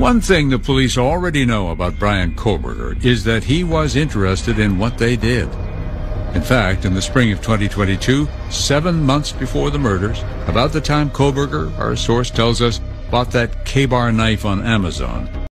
One thing the police already know about Brian Kohberger is that he was interested in what they did. In fact, in the spring of 2022, 7 months before the murders, about the time Kohberger, our source tells us, bought that K-bar knife on Amazon,